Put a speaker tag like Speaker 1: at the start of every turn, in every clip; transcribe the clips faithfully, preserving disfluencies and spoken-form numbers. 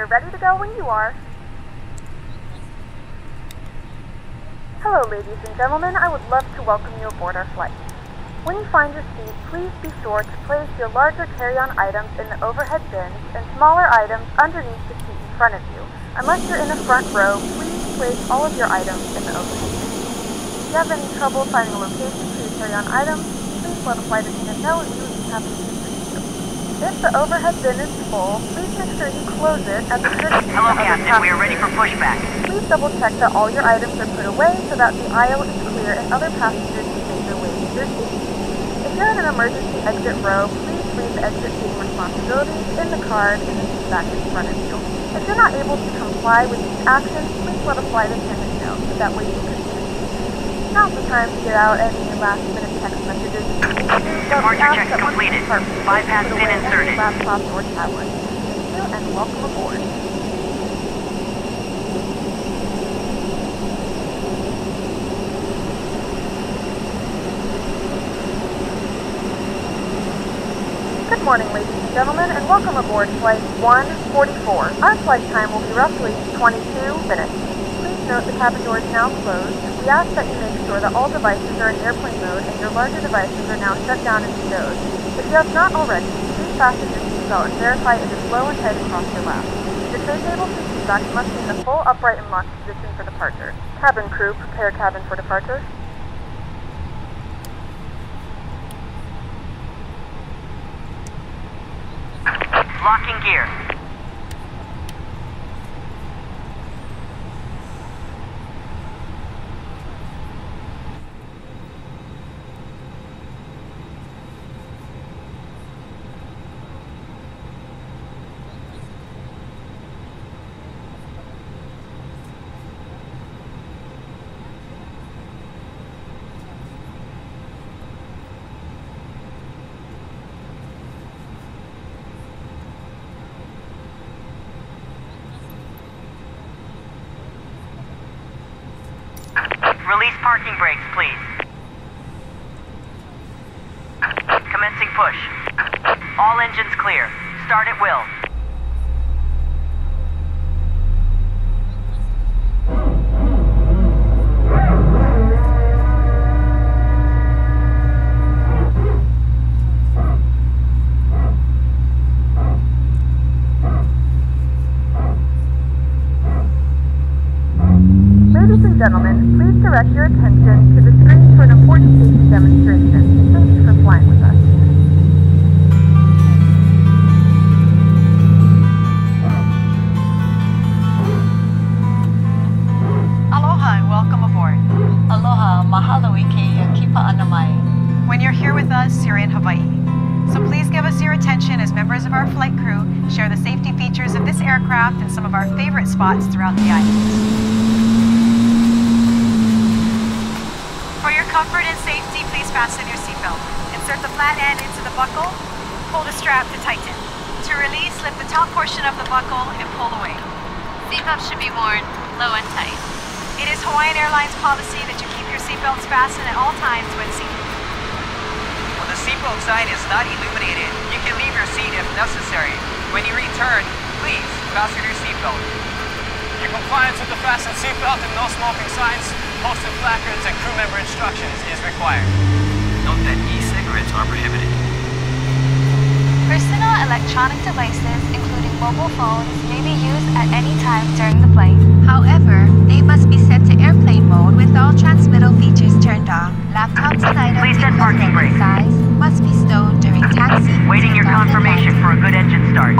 Speaker 1: We're ready to go when you are. Hello, ladies and gentlemen. I would love to welcome you aboard our flight. When you find your seat, please be sure to place your larger carry-on items in the overhead bins and smaller items underneath the seat in front of you. Unless you're in the front row, please place all of your items in the overhead bin. If you have any trouble finding a location for your carry-on items, please let a flight attendant know and we will be happy to assist you. If the overhead bin is full, please make sure you close it at the courtesy of
Speaker 2: Hello,
Speaker 1: the
Speaker 2: Captain.
Speaker 1: other
Speaker 2: We are ready for pushback.
Speaker 1: Please double check that all your items are put away so that the aisle is clear and other passengers can make their way to their seats. If you're in an emergency exit row, please leave the exit seating responsibilities in the card in the seat back in front of you. If you're not able to comply with these actions, please let a flight attendant know so that way you can assist. Now's the time to get out any last-minute text messages.
Speaker 2: Departure check completed. Bypass pin inserted.
Speaker 1: Laptops or tablets. Thank you and welcome aboard. Good morning, ladies and gentlemen, and welcome aboard Flight one forty-four. Our flight time will be roughly twenty-two minutes. Please note the cabin door is now closed. We ask that you make sure that all devices are in airplane mode and your larger devices are now shut down and stowed. If you have not already, please fasten your seatbelt and verify it is low and tight across your lap. The tray table seat back must be in the full upright and locked position for departure. Cabin crew, prepare cabin for departure.
Speaker 2: Locking gear. Release parking brakes, please. Commencing push. All engines clear. Start at will.
Speaker 1: Ladies and gentlemen, please direct your attention to the screen for an important safety demonstration. Thank you for flying with us.
Speaker 3: Aloha and welcome aboard.
Speaker 4: Aloha, mahalo ike kipa ana mai.
Speaker 3: When you're here with us, you're in Hawaii. So please give us your attention as members of our flight crew share the safety features of this aircraft and some of our favorite spots throughout the islands. For your comfort and safety, please fasten your seatbelt. Insert the flat end into the buckle. Pull the strap to tighten. To release, lift the top portion of the buckle and pull away.
Speaker 5: Seatbelt should be worn low and tight.
Speaker 3: It is Hawaiian Airlines policy that you keep your seatbelts fastened at all times when seated.
Speaker 6: When the seatbelt sign is not illuminated, you can leave your seat if necessary. When you return, please fasten your seatbelt.
Speaker 7: Your compliance with the fastened seatbelt and no smoking signs, posted placards, and crew member instructions is required.
Speaker 8: Note that e-cigarettes are prohibited.
Speaker 5: Personal electronic devices, including mobile phones, may be used at any time during the flight. However, they must be set to airplane mode with all transmittal features turned off. Laptops and items
Speaker 2: Please set parking brake.
Speaker 5: size must be stowed during taxi.
Speaker 2: Waiting your confirmation for a good engine start.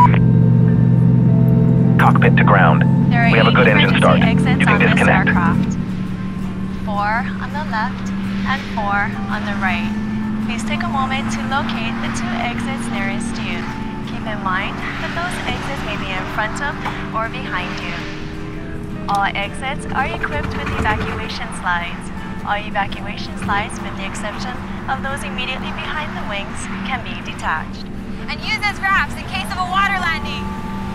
Speaker 8: Cockpit to ground.
Speaker 5: There are
Speaker 8: We have a good
Speaker 5: eight
Speaker 8: engine
Speaker 5: emergency
Speaker 8: start.
Speaker 5: exits
Speaker 8: You can
Speaker 5: on this
Speaker 8: disconnect.
Speaker 5: aircraft. Four on the left and four on the right. Please take a moment to locate the two exits nearest you. Keep in mind that those exits may be in front of or behind you. All exits are equipped with evacuation slides. All evacuation slides, with the exception of those immediately behind the wings, can be detached.
Speaker 9: And use as ramps in case of a water landing.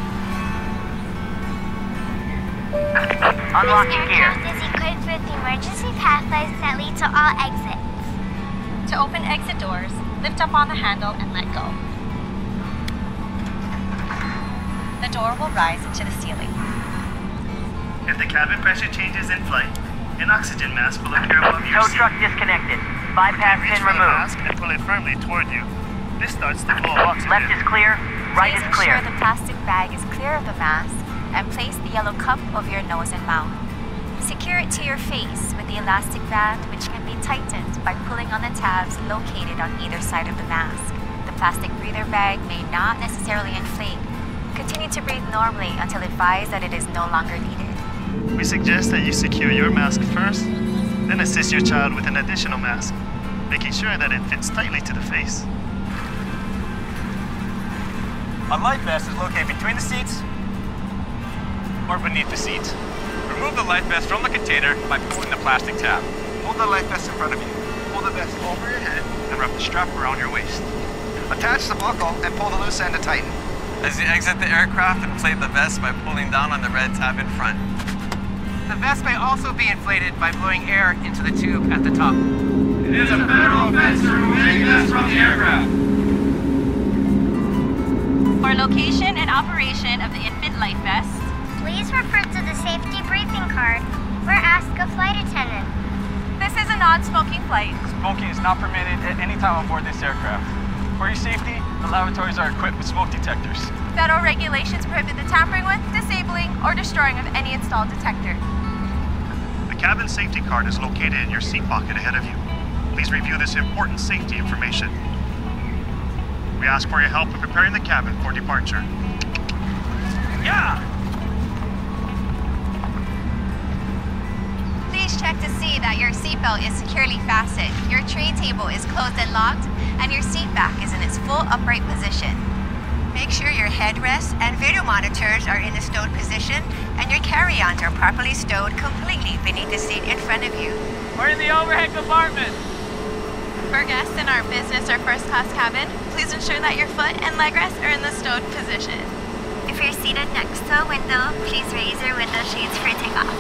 Speaker 2: Unlocking gear.
Speaker 9: This aircraft is equipped with emergency pathways that lead to all exits.
Speaker 3: To open exit doors, lift up on the handle and let go. The door will rise into the ceiling.
Speaker 10: If the cabin pressure changes in flight, an oxygen mask will appear above your
Speaker 2: Tow
Speaker 10: seat.
Speaker 2: truck disconnected. Bypass
Speaker 10: Reach
Speaker 2: pin
Speaker 10: for the
Speaker 2: removed.
Speaker 10: mask and pull it firmly toward you. This starts the flow of oxygen.
Speaker 2: Left is clear. Right
Speaker 3: Please
Speaker 2: is clear.
Speaker 3: ensure the plastic bag is clear of the mask and place the yellow cup over your nose and mouth. Secure it to your face with the elastic band, which can be tightened by pulling on the tabs located on either side of the mask. The plastic breather bag may not necessarily inflate. Continue to breathe normally until advised that it is no longer needed.
Speaker 10: We suggest that you secure your mask first, then assist your child with an additional mask, making sure that it fits tightly to the face.
Speaker 7: A life vest is located between the seats or beneath the seats. Remove the life vest from the container by pulling the plastic tab. Hold the life vest in front of you. Pull the vest over your head and wrap the strap around your waist.
Speaker 6: Attach the buckle and pull the loose end to tighten.
Speaker 11: As you exit the aircraft, inflate the vest by pulling down on the red tab in front.
Speaker 6: The vest may also be inflated by blowing air into the tube at the top.
Speaker 7: It is a federal offense to removing vests from the aircraft.
Speaker 3: For location and operation of the infant life vest,
Speaker 9: Please refer to the safety briefing card or ask a flight attendant.
Speaker 3: this is a non-smoking flight.
Speaker 7: Smoking is not permitted at any time on board this aircraft. For your safety, the lavatories are equipped with smoke detectors.
Speaker 3: Federal regulations prohibit the tampering with, disabling, or destroying of any installed detector.
Speaker 10: The cabin safety card is located in your seat pocket ahead of you. Please review this important safety information. We ask for your help in preparing the cabin for departure.
Speaker 7: Yeah!
Speaker 3: Please check to see that your seatbelt is securely fastened, your tray table is closed and locked, and your seat back is in its full upright position. Make sure your headrest and video monitors are in a stowed position and your carry-ons are properly stowed completely beneath the seat in front of you.
Speaker 7: We're in the overhead compartment.
Speaker 5: For guests in our business or first class cabin, please ensure that your foot and leg rests are in the stowed position.
Speaker 9: If you're seated next to a window, please raise your window shades for takeoff.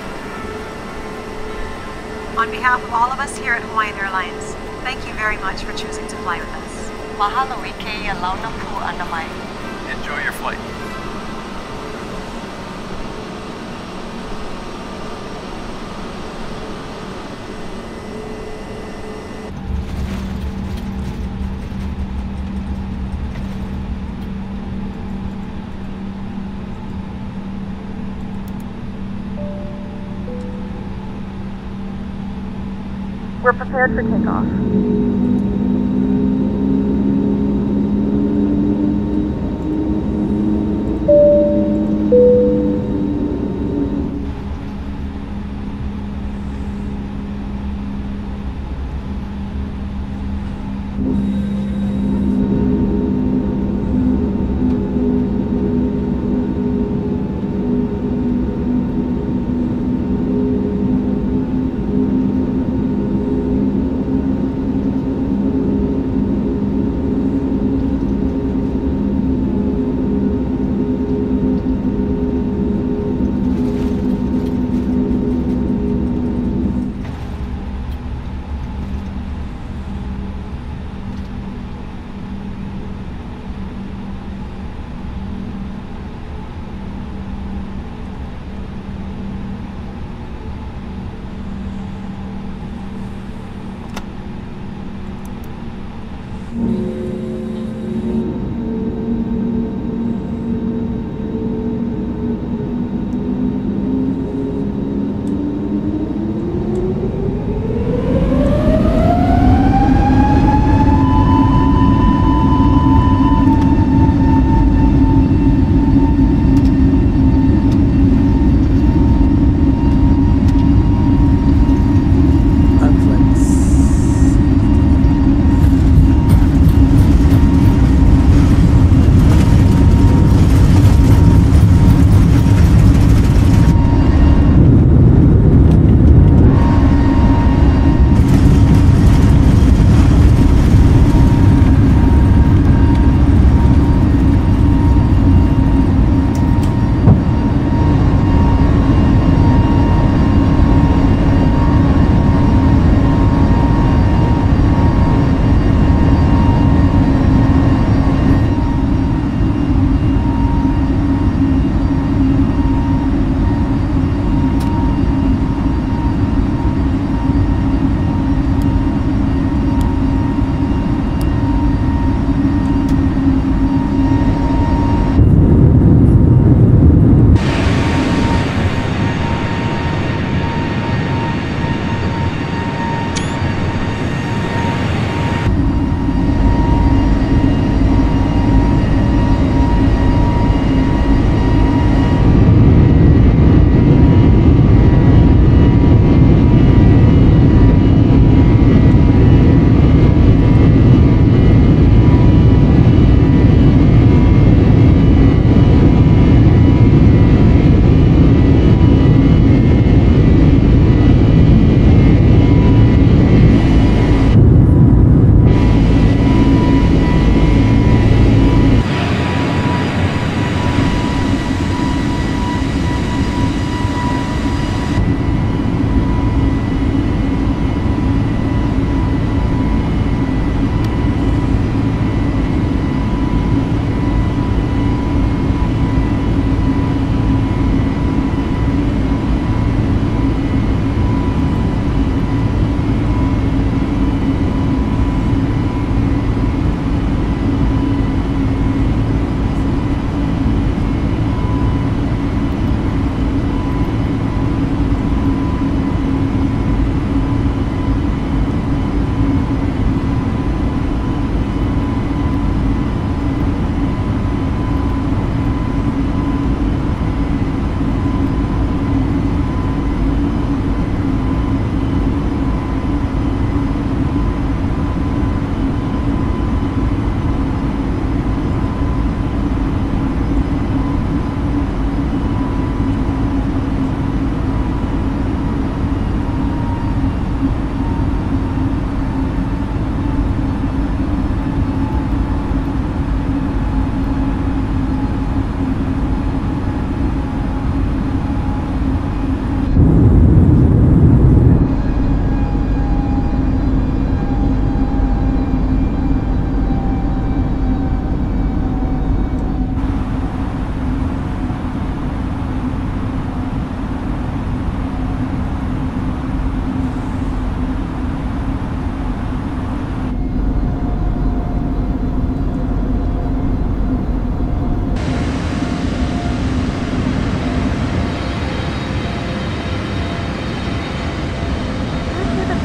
Speaker 3: On behalf of all of us here at Hawaiian Airlines, thank you very much for choosing to fly with us.
Speaker 4: Mahalo i keia launa pu ana mai.
Speaker 11: Enjoy your flight.
Speaker 1: We're prepared for takeoff.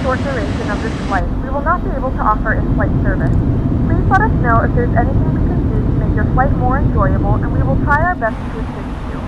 Speaker 1: short duration of this flight, we will not be able to offer in-flight service. Please let us know if there's anything we can do to make your flight more enjoyable, and we will try our best to assist you.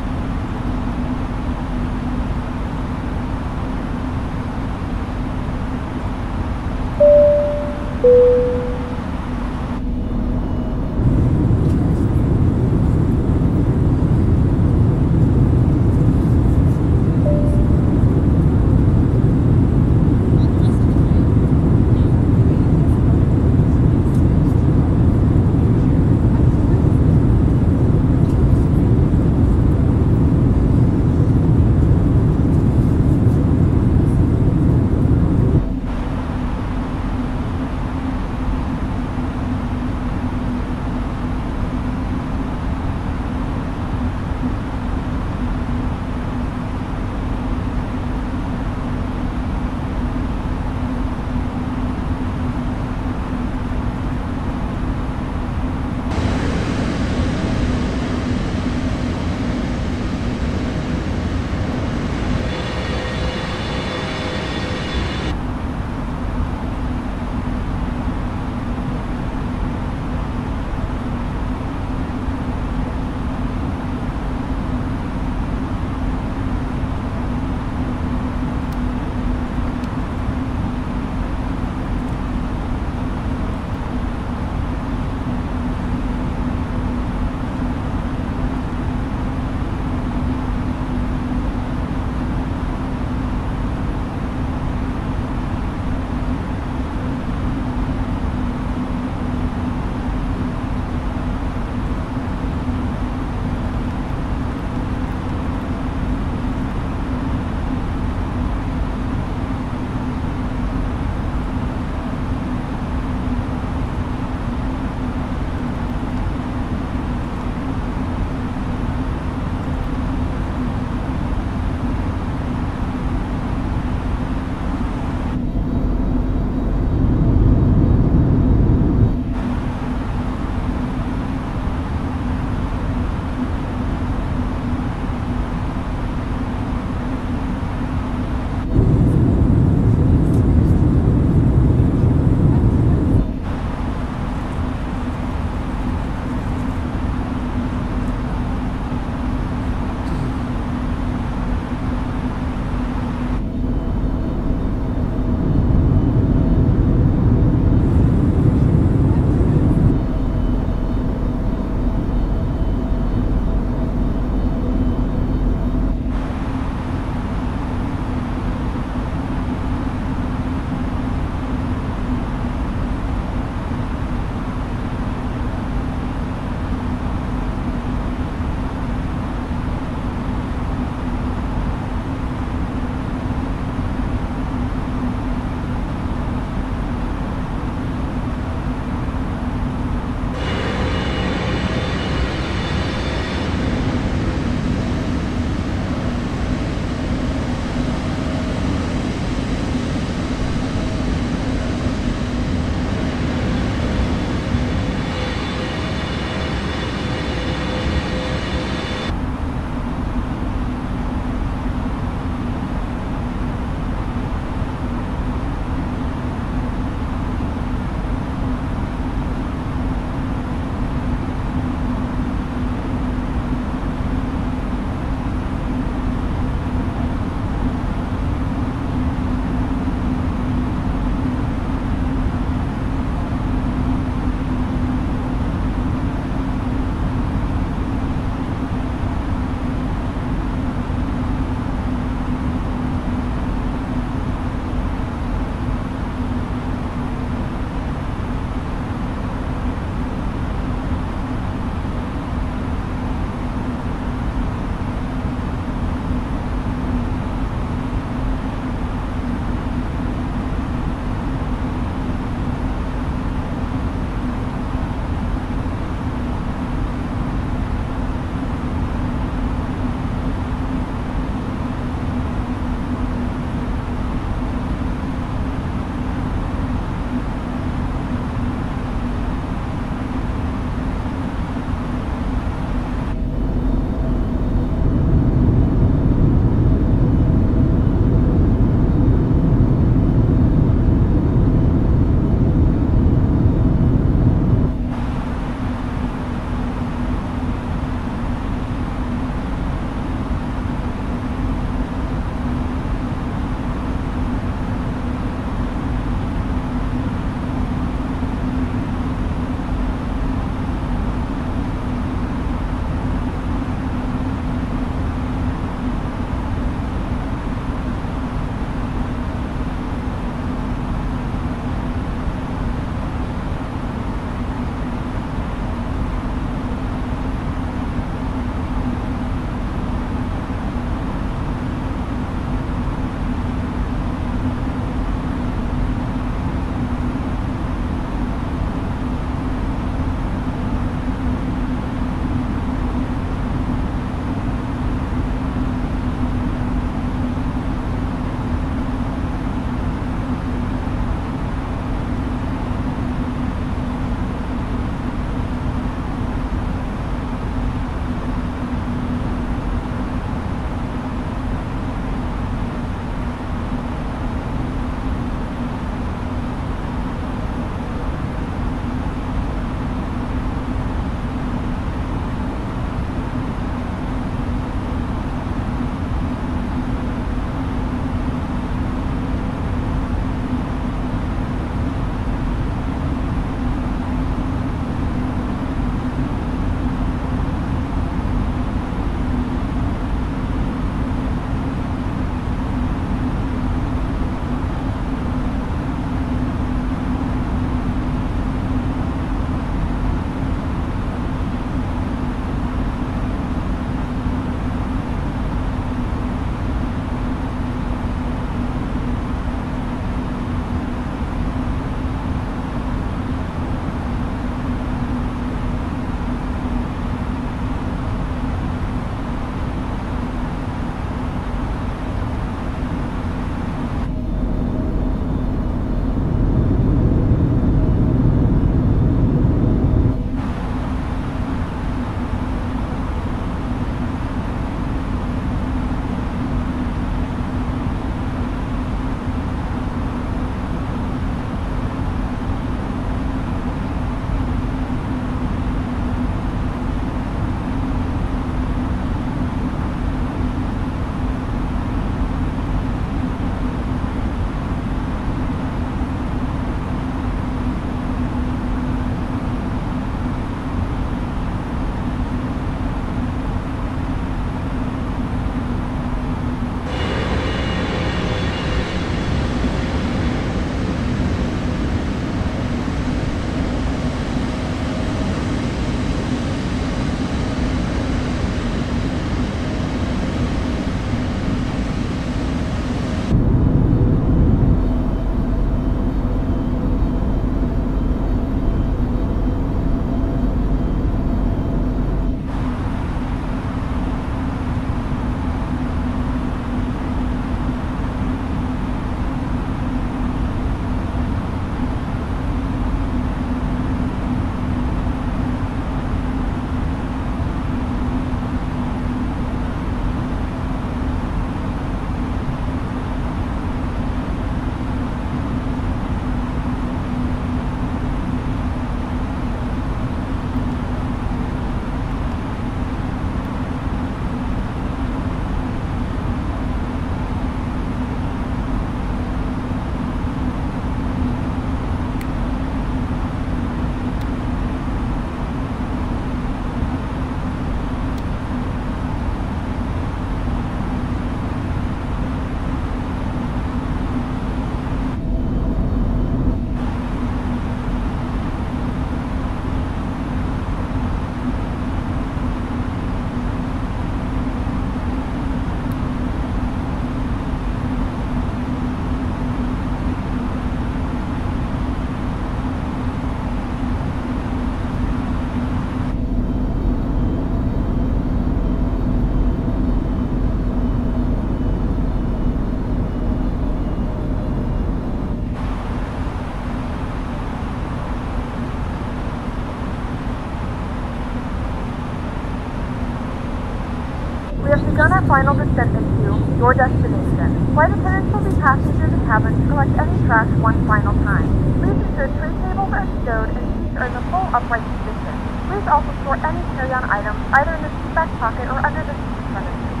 Speaker 1: final descent into your destination. Flight attendants will be passing through the cabin to collect any trash one final time. Please ensure tray tables are stowed and seats are in the full upright position. Please also store any carry-on items either in the seat back pocket or under the seat in front of you.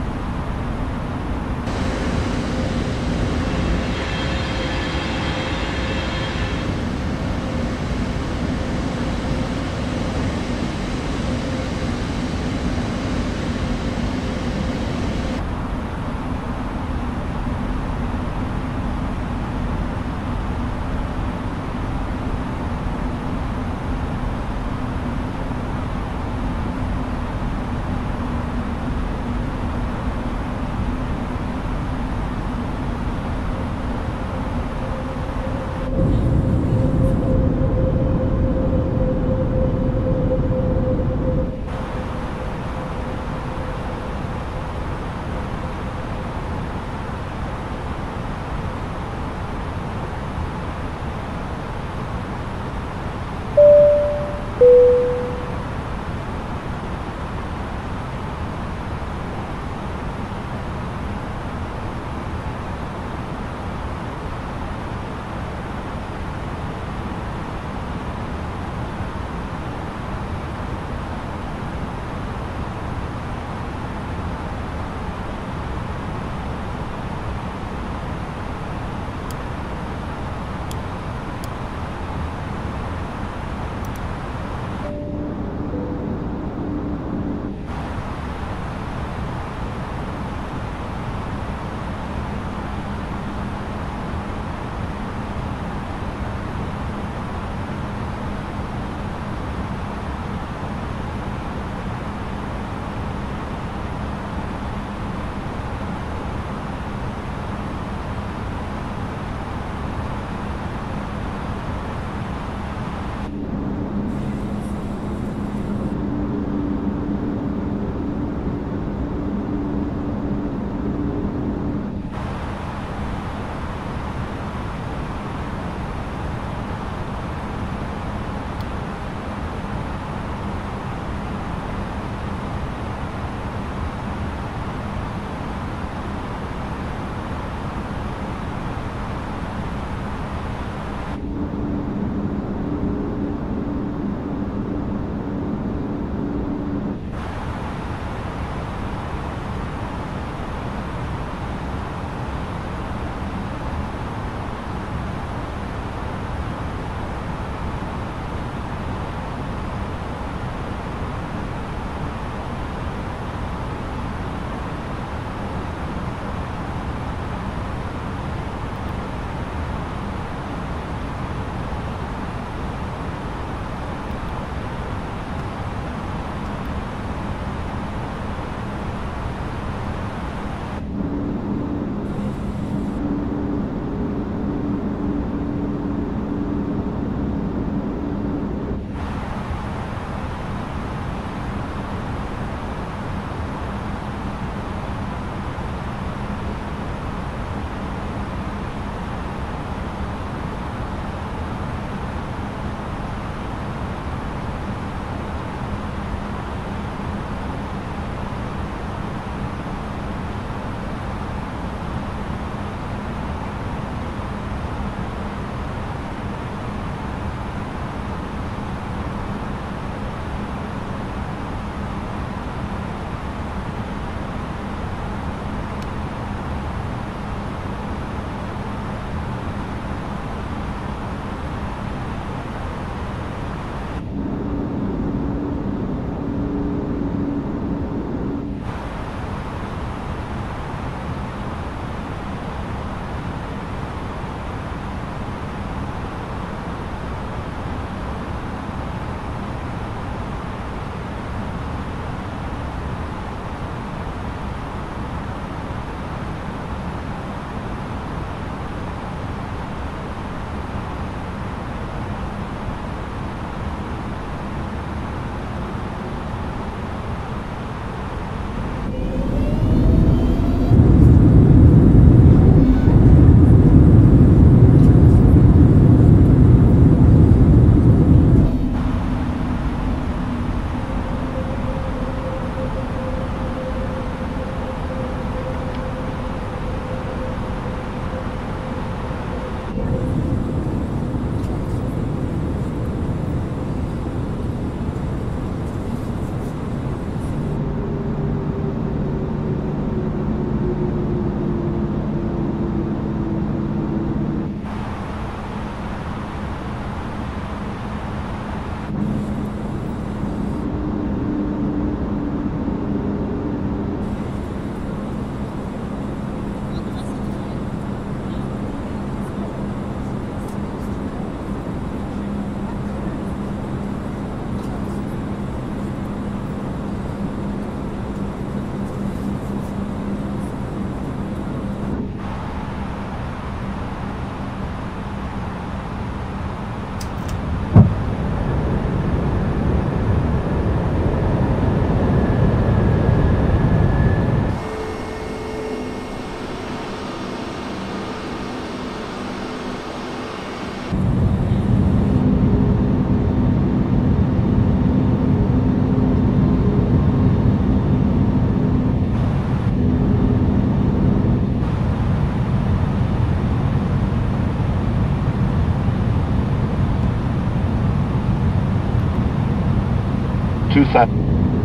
Speaker 12: two thousand.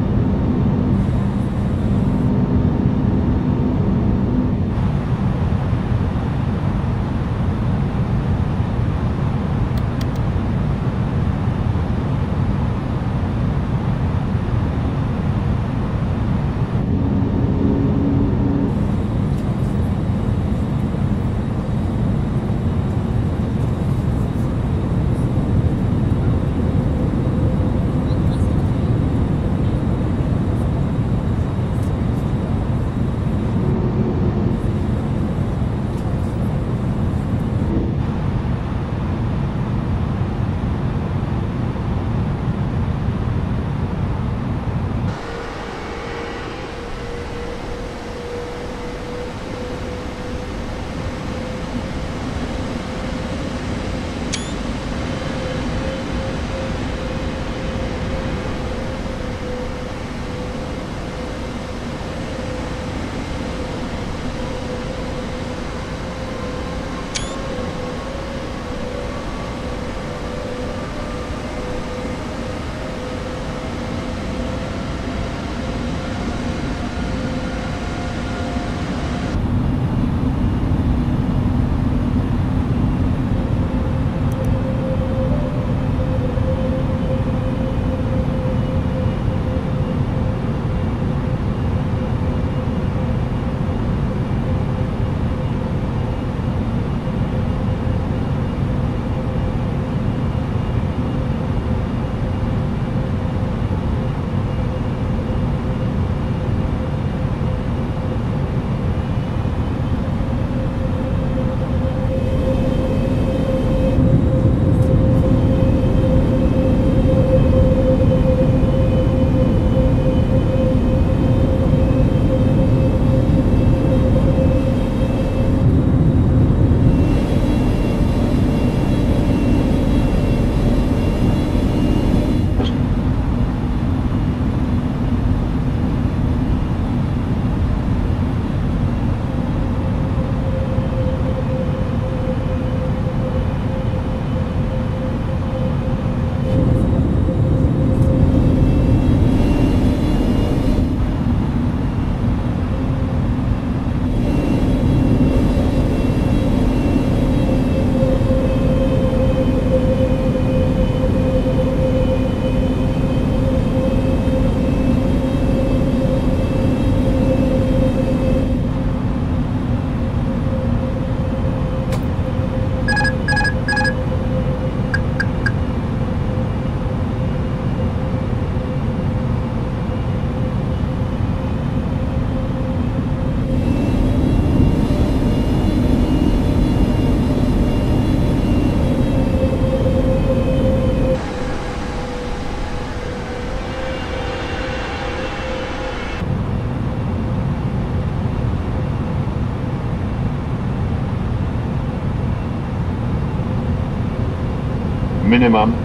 Speaker 12: Minimum.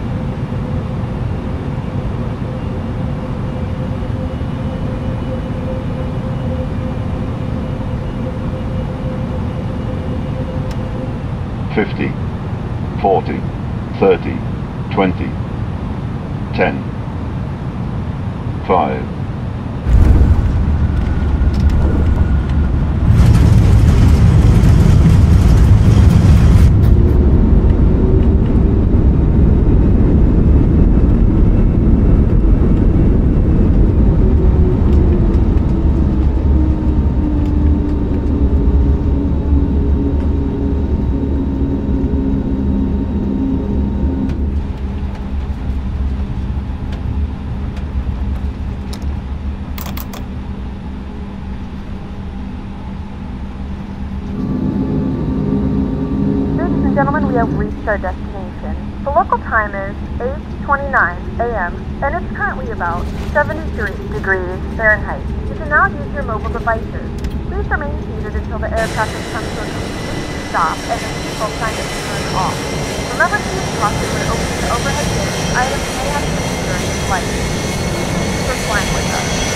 Speaker 12: Fifty, forty, thirty, twenty, ten, five.
Speaker 1: Gentlemen, we have reached our destination. The local time is eight twenty-nine a m and it's currently about seventy-three degrees Fahrenheit. You can now use your mobile devices. Please remain seated until the aircraft has come to a complete stop and the seatbelt sign is turned off. Remember to use caution when opening the overhead bins. Items may have to be during the flight. Thank you for flying with us.